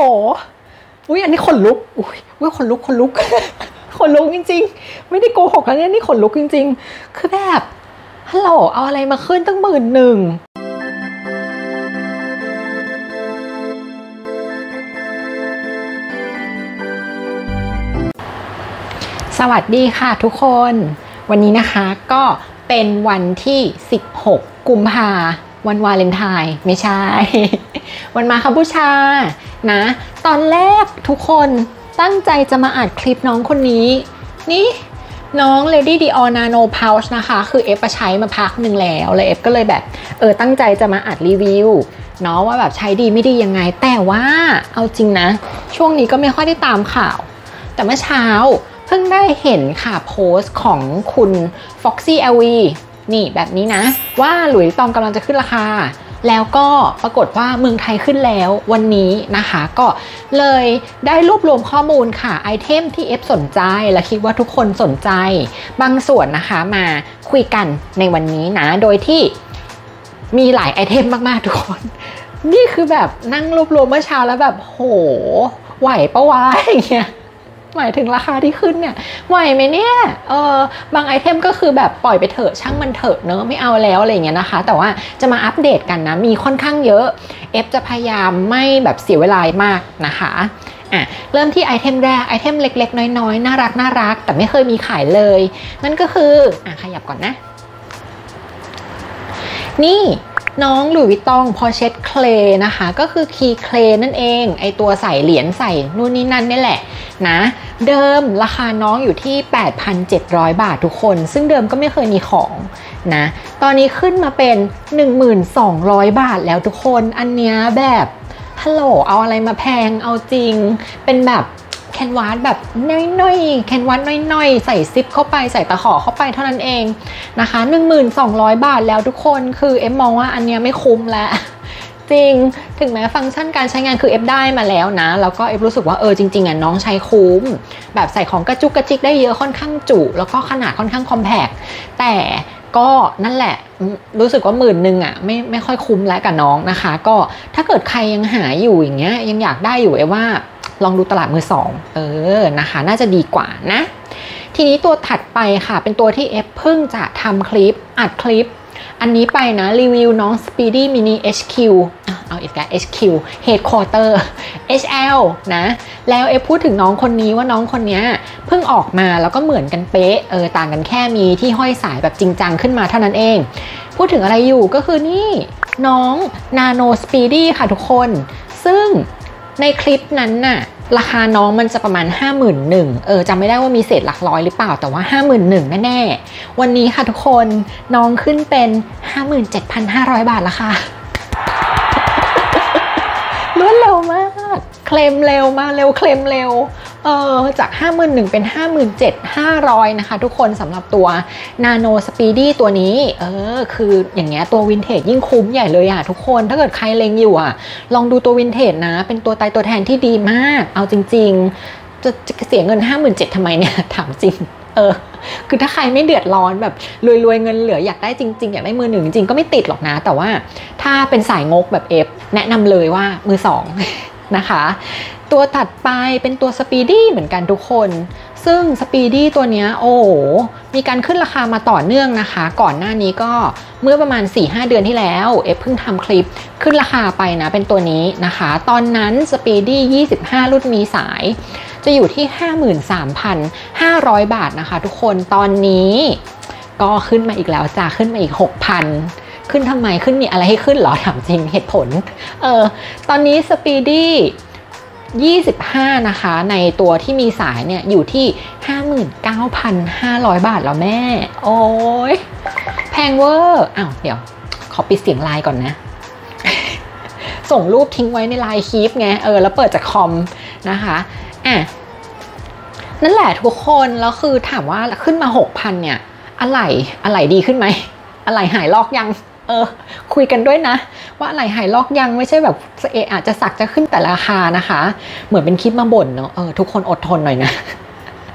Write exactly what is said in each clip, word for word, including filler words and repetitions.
อุ้ยอันนี้ขนลุกอุ้ยอุ้ยขนลุกขนลุก ขนลุกจริงๆไม่ได้โกหกแล้วเนี่ยนี่ขนลุกจริงๆคือแบบฮัลโหลเอาอะไรมาขึ้นตั้งหมื่นหนึ่งสวัสดีค่ะทุกคนวันนี้นะคะก็เป็นวันที่สิบหกกุมภาวันวาเลนไทน์ไม่ใช่ วันมาคบูชานะตอนแรกทุกคนตั้งใจจะมาอัดคลิปน้องคนนี้นี่น้อง Lady Dior Nano Pouch นะคะคือเอฟใช้มาพักหนึ่งแล้วเลยเอฟก็เลยแบบเออตั้งใจจะมาอัดรีวิวเนาะว่าแบบใช้ดีไม่ดียังไงแต่ว่าเอาจริงนะช่วงนี้ก็ไม่ค่อยได้ตามข่าวแต่เมื่อเช้าเพิ่งได้เห็นค่ะโพสต์ของคุณ Foxy แอล วี นี่แบบนี้นะว่าหลุยส์วิตตองกำลังจะขึ้นราคาแล้วก็ปรากฏว่าเมืองไทยขึ้นแล้ววันนี้นะคะก็เลยได้รวบรวมข้อมูลค่ะไอเทมที่เอฟสนใจและคิดว่าทุกคนสนใจบางส่วนนะคะมาคุยกันในวันนี้นะโดยที่มีหลายไอเทมมากๆทุกคนนี่คือแบบนั่งรวบรวมเมื่อเช้าแล้วแบบโหไหวปะวะอย่างเงี้ยหมายถึงราคาที่ขึ้นเนี่ยไหวไหมเนี่ยเออบางไอเทมก็คือแบบปล่อยไปเถอะช่างมันเถอะเนอะไม่เอาแล้วอะไรอย่างเงี้ยนะคะแต่ว่าจะมาอัปเดตกันนะมีค่อนข้างเยอะเอฟจะพยายามไม่แบบเสียเวลามากนะคะอ่ะเริ่มที่ไอเทมแรกไอเทมเล็กๆน้อยๆน่ารักน่ารักแต่ไม่เคยมีขายเลยนั่นก็คืออ่ะขยับก่อนนะนี่น้องหลุยส์วิตตองพอเช็ดเคลนะคะก็คือคีย์เคลนั่นเองไอตัวใส่เหรียญใส่นู่นนี่นั่นนี่แหละนะเดิมราคาน้องอยู่ที่ แปดพันเจ็ดร้อย บาททุกคนซึ่งเดิมก็ไม่เคยมีของนะตอนนี้ขึ้นมาเป็น หนึ่งพันสองร้อย บาทแล้วทุกคนอันเนี้ยแบบฮัลโหลเอาอะไรมาแพงเอาจริงเป็นแบบแคนวาสแบบน้อยๆแคนวาสน้อยๆใส่ซิปเข้าไปใส่ตะขอเข้าไปเท่านั้นเองนะคะ หนึ่งพันสองร้อย บาทแล้วทุกคนคือเอฟมองว่าอันเนี้ยไม่คุ้มแล้วจริงถึงแม้ฟังก์ชันการใช้งานคือเอฟได้มาแล้วนะแล้วก็เอฟรู้สึกว่าเออจริงๆอ่ะน้องใช้คุ้มแบบใส่ของกระจุกกระจิกได้เยอะค่อนข้างจุแล้วก็ขนาดค่อนข้างคอมแพคแต่ก็นั่นแหละรู้สึกว่าหมื่นหนึ่งอ่ะไม่ไม่ค่อยคุ้มแล้วกับน้องนะคะก็ถ้าเกิดใครยังหาอยู่อย่างเงี้ยยังอยากได้อยู่เอฟว่าลองดูตลาดมือสองเออนะคะน่าจะดีกว่านะทีนี้ตัวถัดไปค่ะเป็นตัวที่เอฟเพิ่งจะทำคลิปอัดคลิปอันนี้ไปนะรีวิวน้อง Speedy Mini เอช คิว เอาอีกแล้ว เอช คิว Headquarter เอช แอล นะแล้วเอฟพูดถึงน้องคนนี้ว่าน้องคนนี้เพิ่งออกมาแล้วก็เหมือนกันเป๊ะเออต่างกันแค่มีที่ห้อยสายแบบจริงจังขึ้นมาเท่านั้นเองพูดถึงอะไรอยู่ก็คือนี่น้อง Nano Speedy ค่ะทุกคนซึ่งในคลิปนั้นน่ะราคาน้องมันจะประมาณ ห้าหมื่นหนึ่งพัน เออจำไม่ได้ว่ามีเศษหลักร้อยหรือเปล่าแต่ว่า ห้าหมื่นหนึ่งพัน แน่ๆวันนี้ค่ะทุกคนน้องขึ้นเป็น ห้าหมื่นเจ็ดพันห้าร้อย บาทแล้วค่ะ รวดเร็วมากเคลมเร็วมาเร็วเคลมเร็วเออจาก ห้าหมื่นหนึ่งพัน เป็น ห้าหมื่นเจ็ดพันห้าร้อย นะคะทุกคนสำหรับตัว Nano Speedy ตัวนี้เออคืออย่างเงี้ยตัววินเทจยิ่งคุ้มใหญ่เลยอะทุกคนถ้าเกิดใครเล็งอยู่อะลองดูตัววินเทจนะเป็นตัวตายตัวแทนที่ดีมากเอาจริงๆจะจะเสียเงิน ห้าหมื่นเจ็ดพัน ทำไมเนี่ยถามจริงเออคือถ้าใครไม่เดือดร้อนแบบรวยๆเงินเหลืออยากได้จริงๆอยากได้มือหนึ่งจริงๆก็ไม่ติดหรอกนะแต่ว่าถ้าเป็นสายงกแบบเอฟแนะนำเลยว่ามือสองนะคะตัวถัดไปเป็นตัว Speedy เหมือนกันทุกคนซึ่ง Speedy ตัวเนี้ยโอ้มีการขึ้นราคามาต่อเนื่องนะคะก่อนหน้านี้ก็เมื่อประมาณ สี่ห้า เดือนที่แล้วเอฟเพิ่งทำคลิปขึ้นราคาไปนะเป็นตัวนี้นะคะตอนนั้น Speedy ยี่สิบห้ารุ่นมีสายจะอยู่ที่ ห้าหมื่นสามพันห้าร้อย บาทนะคะทุกคนตอนนี้ก็ขึ้นมาอีกแล้วจ้าขึ้นมาอีก หกพัน ขึ้นทำไมขึ้นมีอะไรให้ขึ้นหรอถามจริงเหตุผลเออตอนนี้ Speedy ยี่สิบห้านะคะในตัวที่มีสายเนี่ยอยู่ที่ ห้าหมื่นเก้าพันห้าร้อย บาทแล้วแม่โอ้ยแพงเวอร์อ้าวเดี๋ยวขอปิดเสียงไลน์ก่อนนะ ส่งรูปทิ้งไว้ในไลน์คีปไงเออแล้วเปิดจากคอมนะคะอ่ะนั่นแหละทุกคนแล้วคือถามว่าขึ้นมา หกพัน เนี่ยอะไรอะไรดีขึ้นไหมอะไรหายลอกยังเออคุยกันด้วยนะว่าอะไรหายลอกยังไม่ใช่แบบเอออาจจะสักจะขึ้นแต่ราคานะคะเหมือนเป็นคลิปมาบ่นเนาะเออทุกคนอดทนหน่อยนะ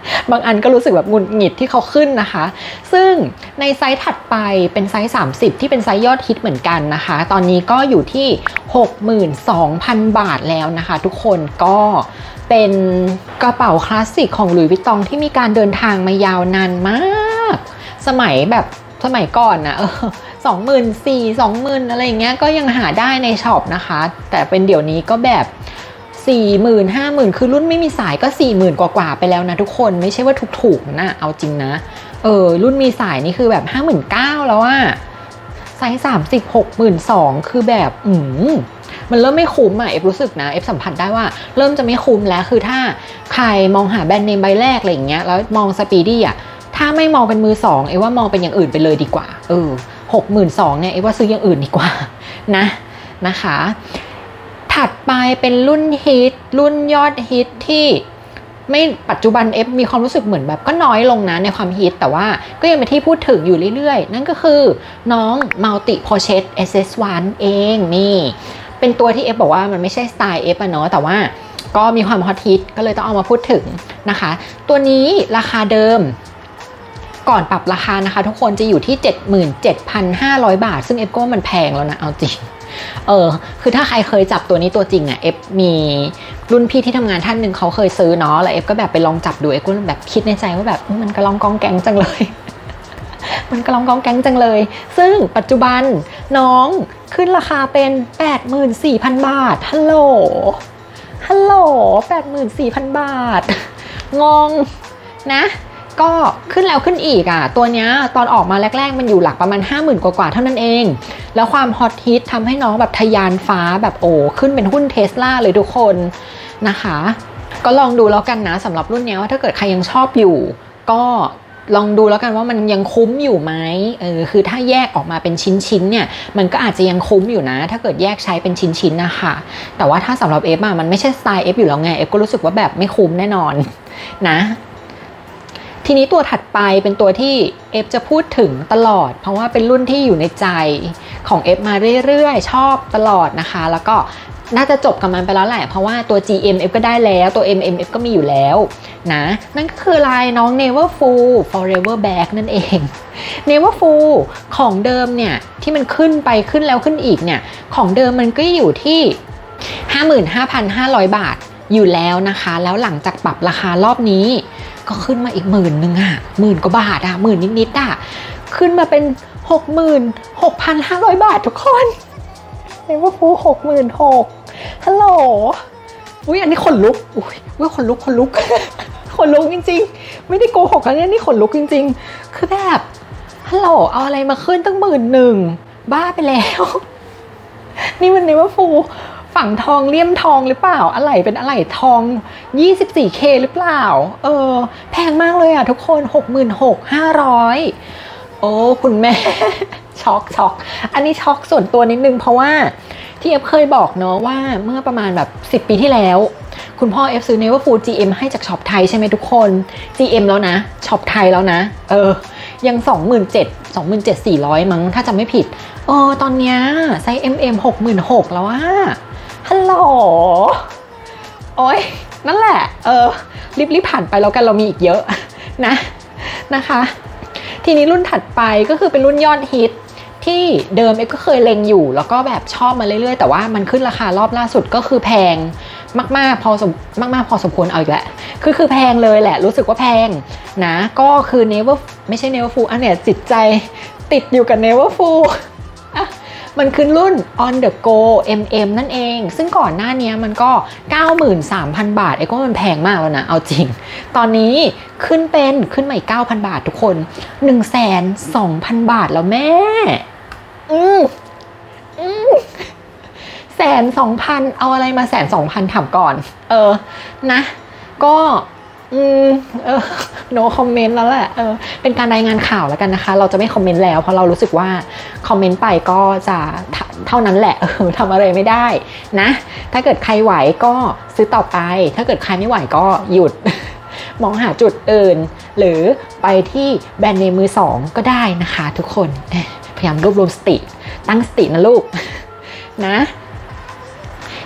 บางอันก็รู้สึกแบบหงุดหงิดที่เขาขึ้นนะคะซึ่งในไซส์ถัดไปเป็นไซส์สามสิบที่เป็นไซส์ยอดฮิตเหมือนกันนะคะตอนนี้ก็อยู่ที่ หกหมื่นสองพัน บาทแล้วนะคะทุกคนก็เป็นกระเป๋าคลาสสิกของหลุยส์วิตตองที่มีการเดินทางมายาวนานมากสมัยแบบสมัยก่อนนะเออสองหมื่นสี่สองหมื่นอะไรเงี้ยก็ยังหาได้ในช็อปนะคะแต่เป็นเดี๋ยวนี้ก็แบบสี่หมื่นห้าหมื่นคือรุ่นไม่มีสายก็สี่หมื่นกว่าๆไปแล้วนะทุกคนไม่ใช่ว่าถูกๆนะเอาจริงนะเออรุ่นมีสายนี่คือแบบห้าหมื่นเก้าแล้วอะไซส์สามสิบหกหมื่นสองคือแบบอืมมันเริ่มไม่คุ้มอ่ะเอฟรู้สึกนะเอฟสัมผัสได้ว่าเริ่มจะไม่คุ้มแล้วคือถ้าใครมองหาแบรนด์เนมใบแรกอะไรอย่างเงี้ยแล้วมองสปีดี้อ่ะถ้าไม่มองเป็นมือสองเอว่ามองเป็นอย่างอื่นไปเลยดีกว่าเออหกหมื่นสองเนี่ยเอว่าซื้ออย่างอื่นดีกว่านะนะคะถัดไปเป็นรุ่นฮิตรุ่นยอดฮิตที่ไม่ปัจจุบันเอฟมีความรู้สึกเหมือนแบบก็น้อยลงนะในความฮิตแต่ว่าก็ยังเป็นที่พูดถึงอยู่เรื่อยๆนั่นก็คือน้อง Multi Pochette เอส เอส วัน เองนี่เป็นตัวที่เอฟบอกว่ามันไม่ใช่สไตล์เอฟอะเนาะแต่ว่าก็มีความฮอตฮิตก็เลยต้องเอามาพูดถึงนะคะตัวนี้ราคาเดิมก่อนปรับราคานะคะทุกคนจะอยู่ที่ เจ็ดหมื่นเจ็ดพันห้าร้อย บาทซึ่งเอฟก็ว่ามันแพงแล้วนะเอาจริงเออคือถ้าใครเคยจับตัวนี้ตัวจริงอะเอฟมีรุ่นพี่ที่ทำงานท่านหนึ่งเขาเคยซื้อเนาะแล้วเอฟก็แบบไปลองจับดูเอฟก็แบบคิดในใจว่าแบบมันกระลองกองแกงจังเลยมันกระลองกองแกงจังเลยซึ่งปัจจุบันน้องขึ้นราคาเป็น แปดหมื่นสี่พัน บาทฮัลโหลฮัลโหล แปดหมื่นสี่พัน บาทงงนะก็ขึ้นแล้วขึ้นอีกอ่ะตัวเนี้ยตอนออกมาแรกๆมันอยู่หลักประมาณ ห้าหมื่น กว่าๆเท่านั้นเองแล้วความฮอตฮิตทำให้น้องแบบทะยานฟ้าแบบโอ้ขึ้นเป็นหุ้นเทสลาเลยทุกคนนะคะก็ลองดูแล้วกันนะสำหรับรุ่นนี้ว่าถ้าเกิดใครยังชอบอยู่ก็ลองดูแล้วกันว่ามันยังคุ้มอยู่ไหมเออคือถ้าแยกออกมาเป็นชิ้นๆเนี่ยมันก็อาจจะยังคุ้มอยู่นะถ้าเกิดแยกใช้เป็นชิ้นๆนะคะแต่ว่าถ้าสำหรับเอฟอะมันไม่ใช่สไตล์เอฟอยู่แล้วไงเอฟก็รู้สึกว่าแบบไม่คุ้มแน่นอนนะทีนี้ตัวถัดไปเป็นตัวที่เอฟจะพูดถึงตลอดเพราะว่าเป็นรุ่นที่อยู่ในใจของเอฟมาเรื่อยๆชอบตลอดนะคะแล้วก็น่าจะจบกับมันไปแล้วแหละเพราะว่าตัว จี เอ็ม เอฟก็ได้แล้วตัว เอ็ม เอ็ม เอฟ ก็มีอยู่แล้วนะนั่นก็คือลายน้อง Neverfull Forever Bag นั่นเอง Neverfull ของเดิมเนี่ยที่มันขึ้นไปขึ้นแล้วขึ้นอีกเนี่ยของเดิมมันก็อยู่ที่ ห้าหมื่นห้าพันห้าร้อย บาทอยู่แล้วนะคะแล้วหลังจากปรับราคารอบนี้ก็ขึ้นมาอีกหมื่นหนึ่งอะหมื่นกว่าบาทอะหมื่นนิดๆอะขึ้นมาเป็น หกหมื่นหกพันห้าร้อย บาททุกคนเรียกว่าฟูหกหมื่นหกฮัลโหลอุ้ยอันนี้ขนลุกอุ้ยอุ้ยขนลุกขนลุก ขนลุกจริงๆไม่ได้โกหกแล้วเนี่ยนี่ขนลุกจริงๆคือแบบฮัลโหลเอาอะไรมาขึ้นตั้งหมื่นหนึ่งบ้าไปแล้วนี่มันเรียกว่าฟูฝั่งทองเลี่ยมทองหรือเปล่าอะไหล่เป็นอะไหล่ทอง ยี่สิบสี่เค หรือเปล่าเออแพงมากเลยอ่ะทุกคน หกหมื่นหกพันห้าร้อย โอ้คุณแม่ ช็อกช็อกอันนี้ช็อกส่วนตัวนิดนึงเพราะว่าที่เอฟเคยบอกเนาะว่าเมื่อประมาณแบบสิบปีที่แล้วคุณพ่อเอฟซื้อ Neverfull จี เอ็ม ให้จากช็อปไทยใช่ไหมทุกคน จี เอ็ม แล้วนะช็อปไทยแล้วนะเออยัง สองหมื่นเจ็ดพัน สองหมื่นเจ็ดพันสี่ร้อย มั้งถ้าจำไม่ผิดเออตอนเนี้ยไซส์ เอ็ม เอ็ม หกหมื่นหกพัน แล้วอะฮัลโหลโอ้ยนั่นแหละเออรีบๆผ่านไปแล้วกันเรามีอีกเยอะนะนะคะทีนี้รุ่นถัดไปก็คือเป็นรุ่นยอดฮิตที่เดิมเอฟก็เคยเล็งอยู่แล้วก็แบบชอบมาเรื่อยๆแต่ว่ามันขึ้นราคารอบล่าสุดก็คือแพงมากๆพอสมมากๆพอสมควรเอาอีกแล้วคือคือแพงเลยแหละรู้สึกว่าแพงนะก็คือ Never ไม่ใช่ Neverfull อันเนี้ยจิตใจติดอยู่กับ Neverfull มันคือรุ่น On the Go เอ็ม เอ็ม นั่นเองซึ่งก่อนหน้านี้มันก็ เก้าหมื่นสามพัน บาทไอ้ก็มันแพงมากแล้วนะเอาจริงตอนนี้ขึ้นเป็นขึ้นมาอีก เก้าพัน บาททุกคน หนึ่งแสนสองพัน บาทแล้วแม่อืมอืมแสนสองพันเอาอะไรมาแสนสองพันถามก่อนเออนะก็อืมเออ no comment แล้วแหละเออเป็นการรายงานข่าวแล้วกันนะคะเราจะไม่คอมเมนต์แล้วเพราะเรารู้สึกว่าคอมเมนต์ไปก็จะเท่านั้นแหละเออทำอะไรไม่ได้นะถ้าเกิดใครไหวก็ซื้อต่อไปถ้าเกิดใครไม่ไหวก็หยุด มองหาจุดอื่นหรือไปที่แบรนด์เนมมือสองก็ได้นะคะทุกคนพยายามรวบรวมสติตั้งสตินะลูก นะ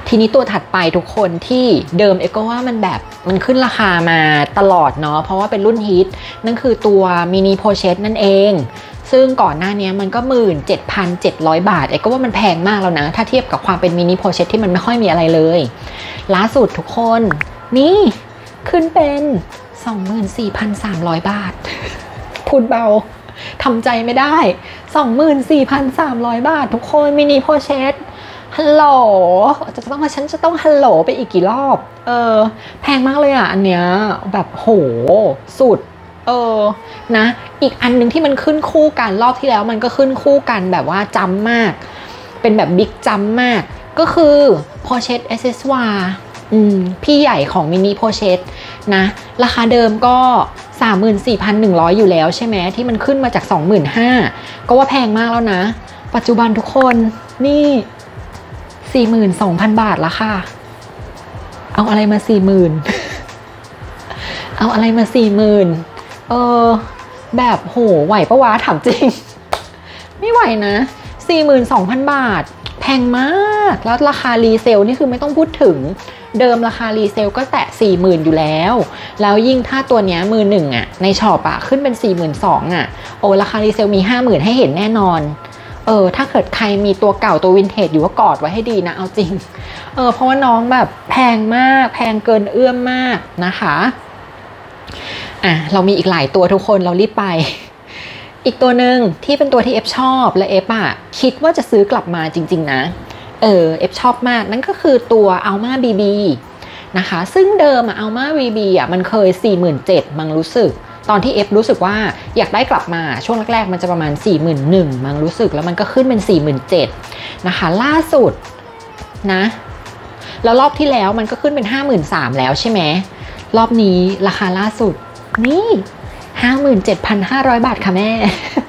ทีนี้ตัวถัดไปทุกคนที่เดิมเอก็ว่ามันแบบมันขึ้นราคามาตลอดเนาะเพราะว่าเป็นรุ่นฮิตนั่นคือตัวมินิโพเชตนั่นเองซึ่งก่อนหน้านี้มันก็ หนึ่งหมื่นเจ็ดพันเจ็ดร้อย บาทเอก็ว่ามันแพงมากแล้วนะถ้าเทียบกับความเป็นมินิโพเชตที่มันไม่ค่อยมีอะไรเลยล่าสุดทุกคนนี่ขึ้นเป็น สองหมื่นสี่พันสามร้อย บาทพูดเบาทำใจไม่ได้ สองหมื่นสี่พันสามร้อย บาททุกคนมินิโพเชตฮัลโหลจะต้องมาฉันจะต้องฮัลโหลไปอีกกี่รอบเออแพงมากเลยอ่ะอันเนี้ยแบบโหสุดเออนะอีกอันนึงที่มันขึ้นคู่กันรอบที่แล้วมันก็ขึ้นคู่กันแบบว่าจำมากเป็นแบบบิ๊กจำมากก็คือ Porsche เอส เอส วาย อืมพี่ใหญ่ของมินิโพเชตนะราคาเดิมก็ สามหมื่นสี่พันหนึ่งร้อย อยู่แล้วใช่ไหมที่มันขึ้นมาจาก สองหมื่นห้าพัน ก็ว่าแพงมากแล้วนะปัจจุบันทุกคนนี่ สี่หมื่นสองพัน บาทละค่ะเอาอะไรมา สี่หมื่น เอาอะไรมา สี่หมื่น เออแบบโหไหวปะวะถามจริง ไม่ไหวนะ สี่หมื่นสองพัน บาทแพงมากแล้วราคารีเซลนี่คือไม่ต้องพูดถึงเดิมราคารีเซลก็แตะ สี่หมื่น อยู่แล้วแล้วยิ่งถ้าตัวเนี้ยมือหนึ่งอ่ะในช็อปอ่ะขึ้นเป็น สี่หมื่นสองพัน อ่ะโอ้ราคารีเซลมี ห้าหมื่น ให้เห็นแน่นอนเออถ้าเกิดใครมีตัวเก่าตัววินเทจอยู่ก็กอดไว้ให้ดีนะเอาจริงเออเพราะว่าน้องแบบแพงมากแพงเกินเอื้อมมากนะคะอ่ะเรามีอีกหลายตัวทุกคนเรารีบไปอีกตัวหนึ่งที่เป็นตัวที่เอฟชอบและเอฟอ่ะคิดว่าจะซื้อกลับมาจริงๆนะเออเอฟชอบมากนั่นก็คือตัว Alma บี บี นะคะซึ่งเดิมอะ Alma บี บี อ่ะมันเคย สี่หมื่นเจ็ดพัน มังรู้สึกตอนที่เอฟรู้สึกว่าอยากได้กลับมาช่วงแรกๆมันจะประมาณ สี่หมื่นหนึ่งพัน มังรู้สึกแล้วมันก็ขึ้นเป็น สี่หมื่นเจ็ดพัน นะคะล่าสุดนะแล้วรอบที่แล้วมันก็ขึ้นเป็น ห้าหมื่นสามพัน แล้วใช่ไหมรอบนี้ราคาล่าสุดนี่ ห้าหมื่นเจ็ดพันห้าร้อย บาทค่ะแม่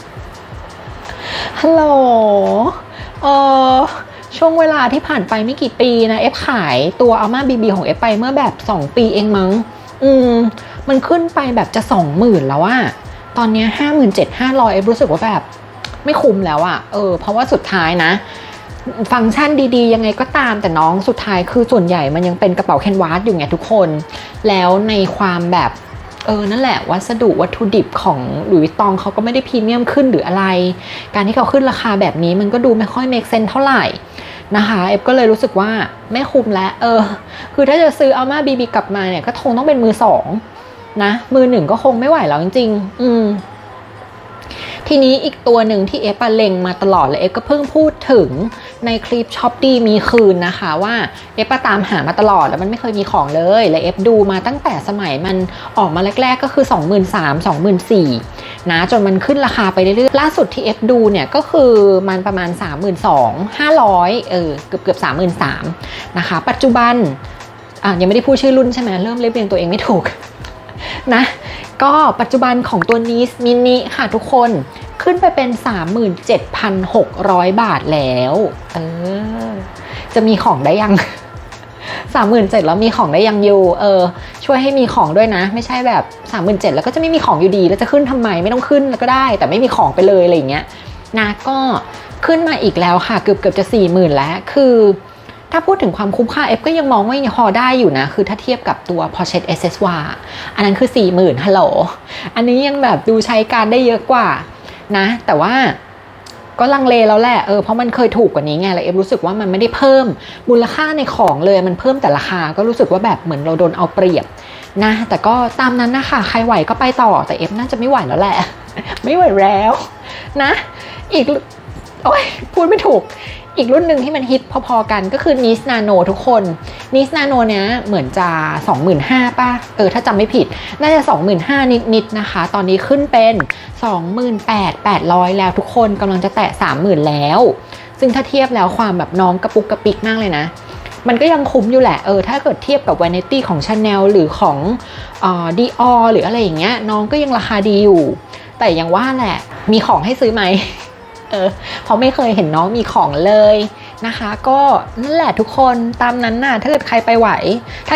ฮัลโหลเออช่วงเวลาที่ผ่านไปไม่กี่ปีนะเอฟขายตัว Alma บี บี ของเอฟไปเมื่อแบบสองปีเองมั้งอืมมันขึ้นไปแบบจะ สองหมื่น แล้วอะตอนนี้ ห้าหมื่นเจ็ดพันห้าร้อย เอฟรู้สึกว่าแบบไม่คุ้มแล้วอะเออเพราะว่าสุดท้ายนะฟังก์ชันดีๆยังไงก็ตามแต่น้องสุดท้ายคือส่วนใหญ่มันยังเป็นกระเป๋าแคนวาสอยู่ไงทุกคนแล้วในความแบบเออนั่นแหละวัสดุวัตถุดิบของหลุยส์วิตตองเขาก็ไม่ได้พรีเมียมขึ้นหรืออะไรการที่เขาขึ้นราคาแบบนี้มันก็ดูไม่ค่อยเมคเซนส์เท่าไหร่นะคะเอฟก็เลยรู้สึกว่าไม่คุ้มแล้วเออคือถ้าจะซื้อ Alma บี บี กลับมาเนี่ยก็คงต้องเป็นมือสองนะมือหนึ่งก็คงไม่ไหวแล้วจริงๆอืมทีนี้อีกตัวหนึ่งที่เอฟเล็งมาตลอดและเอฟก็เพิ่งพูดถึงในคลิปช็อปดีมีคืนนะคะว่าเอฟตามหามาตลอดแล้วมันไม่เคยมีของเลยและเอฟดูมาตั้งแต่สมัยมันออกมาแรกๆก็คือ สองหมื่นสามพัน สองหมื่นสี่พัน นะจนมันขึ้นราคาไปเรื่อยๆล่าสุดที่เอฟดูเนี่ยก็คือมันประมาณ สามหมื่นสองพันห้าร้อย เออเกือบเกือบ สามหมื่นสามพัน นะคะปัจจุบันอ่ะยังไม่ได้พูดชื่อรุ่นใช่ไหมเริ่มเรียบเรียงตัวเองไม่ถูกนะก็ปัจจุบันของตัวนี้มินิค่ะทุกคนขึ้นไปเป็น สามหมื่นเจ็ดพันหกร้อย บาทแล้วเออจะมีของได้ยัง สามหมื่นเจ็ดพัน แล้วมีของได้ยังอยู่เออช่วยให้มีของด้วยนะไม่ใช่แบบ สามหมื่นเจ็ดพัน แล้วก็จะไม่มีของอยู่ดีแล้วจะขึ้นทำไมไม่ต้องขึ้นแล้วก็ได้แต่ไม่มีของไปเลยอะไรอย่างเงี้ยนะก็ขึ้นมาอีกแล้วค่ะเกือบเกือบจะ สี่หมื่น แล้วคือถ้าพูดถึงความคุ้มค่า F ก็ยังมองว่ายังพอได้อยู่นะคือถ้าเทียบกับตัว Porsche เอส เอส วาย อันนั้นคือ สี่หมื่น ฮัลโหลอันนี้ยังแบบดูใช้การได้เยอะกว่านะแต่ว่าก็ลังเลแล้วแหละเออเพราะมันเคยถูกกว่านี้ไงแล้ว F รู้สึกว่ามันไม่ได้เพิ่มมูลค่าในของเลยมันเพิ่มแต่ราคาก็รู้สึกว่าแบบเหมือนเราโดนเอาเปรียบนะแต่ก็ตามนั้นนะคะใครไหวก็ไปต่อแต่ F น่าจะไม่ไหวแล้วแหละไม่ไหวแล้วนะอีกโอ๊ยพูดไม่ถูกอีกรุ่นหนึ่งที่มันฮิตพอๆกันก็คือ Nice Nano ทุกคน Nice Nano เนี้ยเหมือนจะ สองหมื่นห้าพัน ป่ะเออถ้าจำไม่ผิดน่าจะ สองหมื่นห้าพัน นิดๆนะคะตอนนี้ขึ้นเป็น สองหมื่นแปดพันแปดร้อย แล้วทุกคนกำลังจะแตะ สามหมื่น แล้วซึ่งถ้าเทียบแล้วความแบบน้องกระปุกกระปิกมากเลยนะมันก็ยังคุ้มอยู่แหละเออถ้าเกิดเทียบกับ Vanity ของ Chanel หรือของเอ่อ Dior หรืออะไรอย่างเงี้ยน้องก็ยังราคาดีอยู่แต่ยังว่าแหละมีของให้ซื้อไหมเออเพราะไม่เคยเห็นน้องมีของเลยนะคะก็นั่นแหละทุกคนตามนั้นน่ะถ้าเกิดใครไปไหวถ้าเอฟ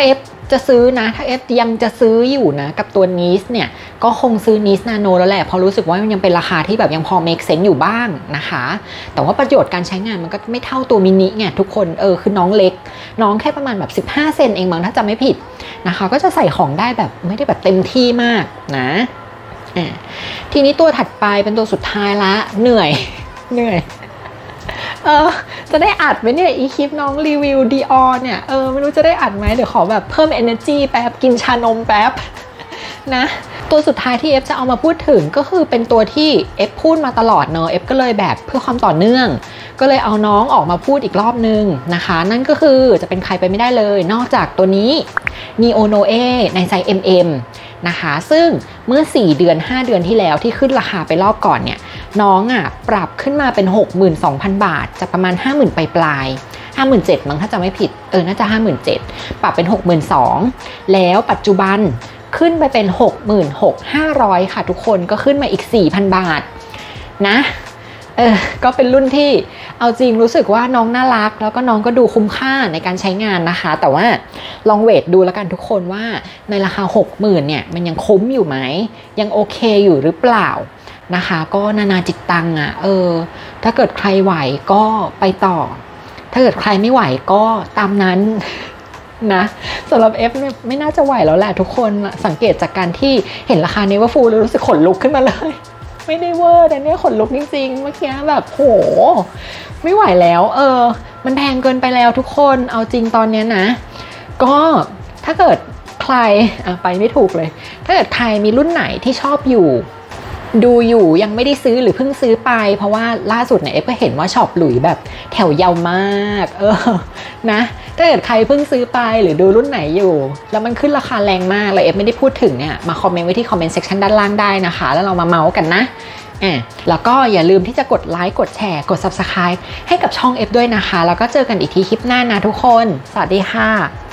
จะซื้อนะถ้าเอฟยังจะซื้ออยู่นะกับตัวนีสเนี่ยก็คงซื้อนีสนาโนแล้วแหละเพราะรู้สึกว่ามันยังเป็นราคาที่แบบยังพอ make sense อยู่บ้างนะคะแต่ว่าประโยชน์การใช้งานมันก็ไม่เท่าตัวมินิไงทุกคนเออคือน้องเล็กน้องแค่ประมาณแบบสิบห้าเซนเองมั้งถ้าจำไม่ผิดนะคะก็จะใส่ของได้แบบไม่ได้แบบเต็มที่มากนะทีนี้ตัวถัดไปเป็นตัวสุดท้ายละเหนื่อยเหนื่อยเออจะได้อัดไหมเนี่ยอีคลิปน้องรีวิวดีออเนี่ยเออไม่รู้จะได้อัดไหมเดี๋ยวขอแบบเพิ่ม energy แป๊บกินชานมแป๊บนะตัวสุดท้ายที่เอฟจะเอามาพูดถึงก็คือเป็นตัวที่เอฟพูดมาตลอดเนอะเอฟก็เลยแบบเพื่อความต่อเนื่องก็เลยเอาน้องออกมาพูดอีกรอบนึงนะคะนั่นก็คือจะเป็นใครไปไม่ได้เลยนอกจากตัวนี้ Neo Noe ในไซส์ เอ็ม เอ็ม นะคะซึ่งเมื่อสี่เดือนห้าเดือนที่แล้วที่ขึ้นราคาไปรอบก่อนเนี่ยน้องอ่ะปรับขึ้นมาเป็น หกหมื่นสองพัน บาทจากประมาณ ห้าหมื่น ปลายปลาย ห้าหมื่นเจ็ดพัน มั้งถ้าจะไม่ผิดเออน่าจะ ห้าหมื่นเจ็ดพัน ปรับเป็น หกหมื่นสองพัน แล้วปัจจุบันขึ้นไปเป็น หกหมื่นหกพันห้าร้อย ค่ะทุกคนก็ขึ้นมาอีก สี่พัน บาทนะเออก็เป็นรุ่นที่เอาจริงรู้สึกว่าน้องน่ารักแล้วก็น้องก็ดูคุ้มค่าในการใช้งานนะคะแต่ว่าลองเวทดูแล้วกันทุกคนว่าในราคา หกหมื่น เนี่ยมันยังคุ้มอยู่ไหมยังโอเคอยู่หรือเปล่านะคะก็นานาจิตตังอ่ะเออถ้าเกิดใครไหวก็ไปต่อถ้าเกิดใครไม่ไหวก็ตามนั้นนะสำหรับ F ไม่น่าจะไหวแล้วแหละทุกคนสังเกตจากการที่เห็นราคา Neverfull แล้วรู้สึกขนลุกขึ้นมาเลยไม่ได้เวอร์แต่เนี่ยขนลุกจริงๆเมื่อกี้แบบโหไม่ไหวแล้วเออมันแพงเกินไปแล้วทุกคนเอาจริงตอนนี้นะก็ถ้าเกิดใครอ่ะไปไม่ถูกเลยถ้าเกิดใครมีรุ่นไหนที่ชอบอยู่ดูอยู่ยังไม่ได้ซื้อหรือเพิ่งซื้อไปเพราะว่าล่าสุดเนี่ยเอฟก็เห็นว่าช็อปหลุยแบบแถวยาวมากเออนะถ้าเกิดใครเพิ่งซื้อไปหรือดูรุ่นไหนอยู่แล้วมันขึ้นราคาแรงมากแล้วเอฟไม่ได้พูดถึงเนี่ยมาคอมเมนต์ไว้ที่คอมเมนต์เซกชันด้านล่างได้นะคะแล้วเรามาเมาส์กันนะอ่ะแล้วก็อย่าลืมที่จะกดไลค์กดแชร์กด ซับสไครบ์ ให้กับช่องเอฟด้วยนะคะแล้วก็เจอกันอีกทีคลิปหน้านะทุกคนสวัสดีค่ะ